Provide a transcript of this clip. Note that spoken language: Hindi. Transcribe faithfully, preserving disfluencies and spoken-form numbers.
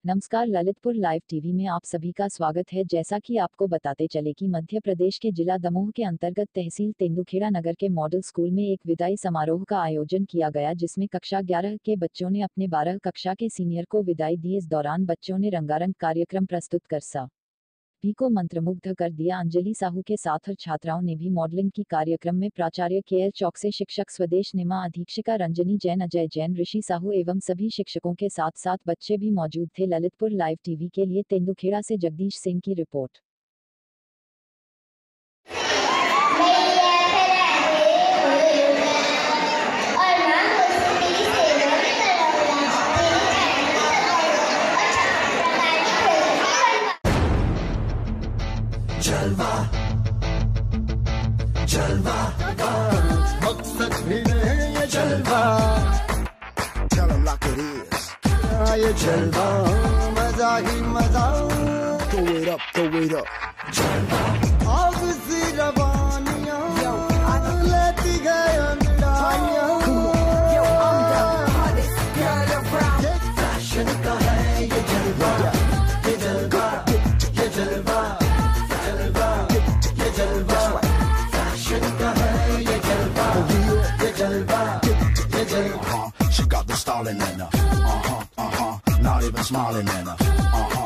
नमस्कार, ललितपुर लाइव टीवी में आप सभी का स्वागत है। जैसा कि आपको बताते चले कि मध्य प्रदेश के जिला दमोह के अंतर्गत तहसील तेंदुखेड़ा नगर के मॉडल स्कूल में एक विदाई समारोह का आयोजन किया गया, जिसमें कक्षा ग्यारह के बच्चों ने अपने बारह कक्षा के सीनियर को विदाई दी। इस दौरान बच्चों ने रंगारंग कार्यक्रम प्रस्तुत कर सभी को मंत्रमुग्ध कर दिया। अंजलि साहू के साथ छात्राओं ने भी मॉडलिंग की कार्यक्रम में प्राचार्य के एल चौकसे, शिक्षक स्वदेश निमा, अधीक्षिका रंजनी जैन, अजय जैन, ऋषि साहू एवं सभी शिक्षकों के साथ साथ बच्चे भी मौजूद थे। ललितपुर लाइव टीवी के लिए तेंदुखेड़ा से जगदीश सिंह की रिपोर्ट। जलवा जलवा मकसद भी नहीं ये जलवा, Tell 'em like it is, ये जलवा मजा ही मजा, throw it up, throw it up, जलवा आग सी रवानियां लेती गए अंधड़ाइयां, फैशन का है ये जलवा, ये जलवा ये जलवा Uh-huh, she got the stalling in her. Uh-huh, uh-huh, not even smiling in her. Uh-huh.